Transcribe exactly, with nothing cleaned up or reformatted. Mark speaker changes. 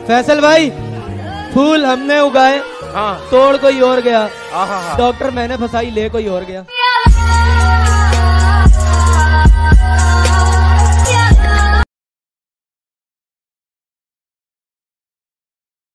Speaker 1: फैसल भाई, फूल हमने उगाए,
Speaker 2: हाँ
Speaker 1: तोड़ कोई और गया।
Speaker 2: हाँ हाँ
Speaker 1: डॉक्टर मैंने फसाई, ले कोई और गया।